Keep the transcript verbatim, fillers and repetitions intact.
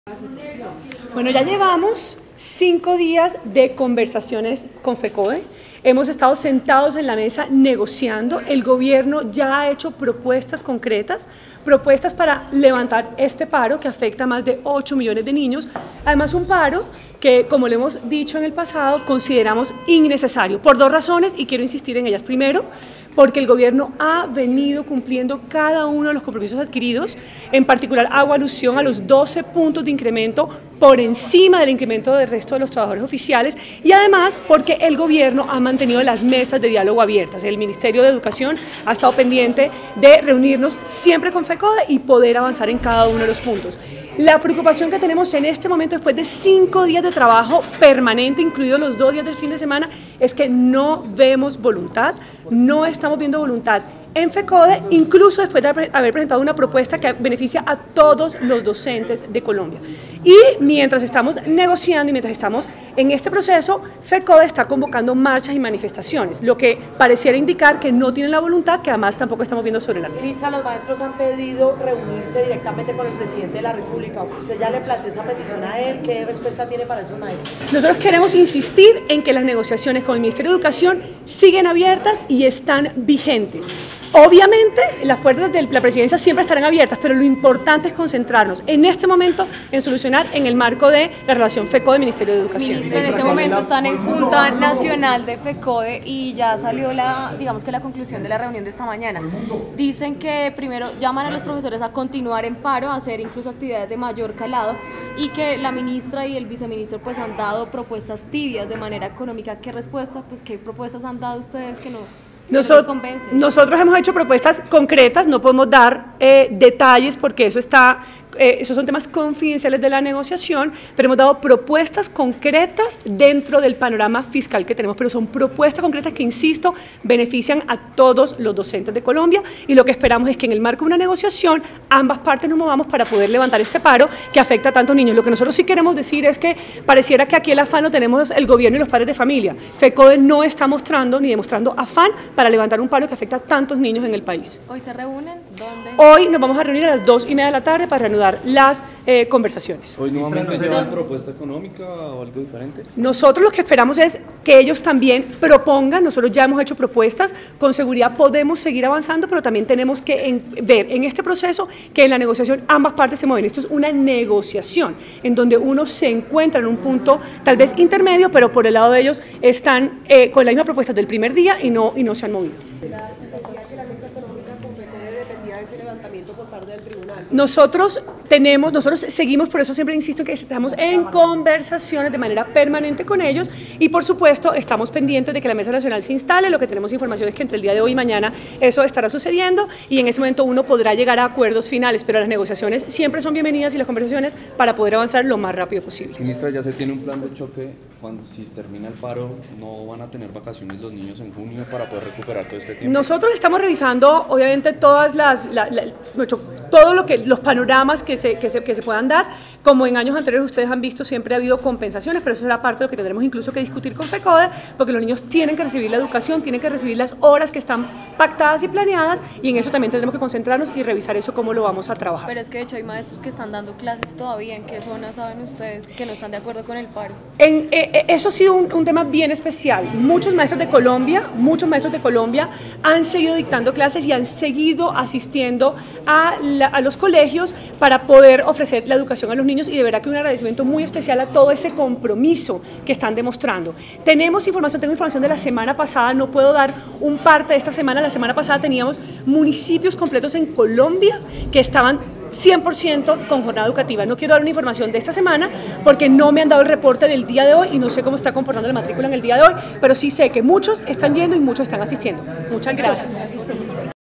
Bueno, ya llevamos cinco días de conversaciones con FECODE. Hemos estado sentados en la mesa negociando. El gobierno ya ha hecho propuestas concretas, propuestas para levantar este paro que afecta a más de ocho millones de niños. Además, un paro que, como le hemos dicho en el pasado, consideramos innecesario por dos razones y quiero insistir en ellas. Primero, porque el gobierno ha venido cumpliendo cada uno de los compromisos adquiridos. En particular, hago alusión a los doce puntos de incremento por encima del incremento del resto de los trabajadores oficiales, y además porque el gobierno ha mantenido las mesas de diálogo abiertas. El Ministerio de Educación ha estado pendiente de reunirnos siempre con FECODE y poder avanzar en cada uno de los puntos. La preocupación que tenemos en este momento, después de cinco días de trabajo permanente, incluidos los dos días del fin de semana, es que no vemos voluntad, no estamos viendo voluntad en FECODE, incluso después de haber presentado una propuesta que beneficia a todos los docentes de Colombia. Y mientras estamos negociando y mientras estamos en este proceso, FECODE está convocando marchas y manifestaciones, lo que pareciera indicar que no tienen la voluntad, que además tampoco estamos viendo sobre la mesa. Ministra, los maestros han pedido reunirse directamente con el presidente de la República. ¿Usted ya le planteó esa petición a él? ¿Qué respuesta tiene para esos maestros? Nosotros queremos insistir en que las negociaciones con el Ministerio de Educación siguen abiertas y están vigentes. Obviamente, las puertas de la presidencia siempre estarán abiertas, pero lo importante es concentrarnos en este momento en solucionar en el marco de la relación FECODE-Ministerio de Educación. Ministra, en este momento están en Junta Nacional de FECODE y ya salió la, digamos que la conclusión de la reunión de esta mañana. Dicen que primero llaman a los profesores a continuar en paro, a hacer incluso actividades de mayor calado, y que la ministra y el viceministro pues han dado propuestas tibias de manera económica. ¿Qué respuesta, pues qué propuestas han dado ustedes que no? Nosotros, nosotros hemos hecho propuestas concretas, no podemos dar eh, detalles porque eso está, eh, esos son temas confidenciales de la negociación, pero hemos dado propuestas concretas dentro del panorama fiscal que tenemos, pero son propuestas concretas que, insisto, benefician a todos los docentes de Colombia, y lo que esperamos es que en el marco de una negociación ambas partes nos movamos para poder levantar este paro que afecta a tantos niños. Lo que nosotros sí queremos decir es que pareciera que aquí el afán lo tenemos el gobierno y los padres de familia. FECODE no está mostrando ni demostrando afán para levantar un paro que afecta a tantos niños en el país. ¿Hoy se reúnen? ¿Dónde? Hoy nos vamos a reunir a las dos y media de la tarde para reanudar las eh, conversaciones. ¿Hoy nuevamente llevan propuesta económica o algo diferente? Nosotros lo que esperamos es que ellos también propongan. Nosotros ya hemos hecho propuestas, con seguridad podemos seguir avanzando, pero también tenemos que en, ver en este proceso que en la negociación ambas partes se mueven. Esto es una negociación en donde uno se encuentra en un punto tal vez intermedio, pero por el lado de ellos están eh, con la misma propuesta del primer día y no, y no se han movido. Nosotros tenemos, nosotros seguimos, por eso siempre insisto en que estamos en conversaciones de manera permanente con ellos, y por supuesto estamos pendientes de que la Mesa Nacional se instale. Lo que tenemos información es que entre el día de hoy y mañana eso estará sucediendo, y en ese momento uno podrá llegar a acuerdos finales, pero las negociaciones siempre son bienvenidas y las conversaciones para poder avanzar lo más rápido posible. Ministra, ya se tiene un plan de choque cuando, si termina el paro, no van a tener vacaciones los niños en junio para poder recuperar todo este tiempo. Nosotros estamos revisando obviamente todas las, la, la, nuestro, todo lo que, los panoramas que se, que, se, que se puedan dar. Como en años anteriores ustedes han visto, siempre ha habido compensaciones, pero eso será parte de lo que tendremos incluso que discutir con FECODE, porque los niños tienen que recibir la educación, tienen que recibir las horas que están pactadas y planeadas, y en eso también tendremos que concentrarnos y revisar eso, cómo lo vamos a trabajar. Pero es que de hecho hay maestros que están dando clases todavía. ¿En qué zona saben ustedes que no están de acuerdo con el paro? En, eh, eso ha sido un, un tema bien especial. Muchos maestros de Colombia, muchos maestros de Colombia han seguido dictando clases y han seguido asistiendo a, la, a los colegios para poder ofrecer la educación a los niños, y de verdad que un agradecimiento muy especial a todo ese compromiso que están demostrando. Tenemos información, tengo información de la semana pasada, no puedo dar un parte de esta semana. La semana pasada teníamos municipios completos en Colombia que estaban cien por ciento con jornada educativa. No quiero dar una información de esta semana porque no me han dado el reporte del día de hoy y no sé cómo está comportando la matrícula en el día de hoy, pero sí sé que muchos están yendo y muchos están asistiendo. Muchas gracias.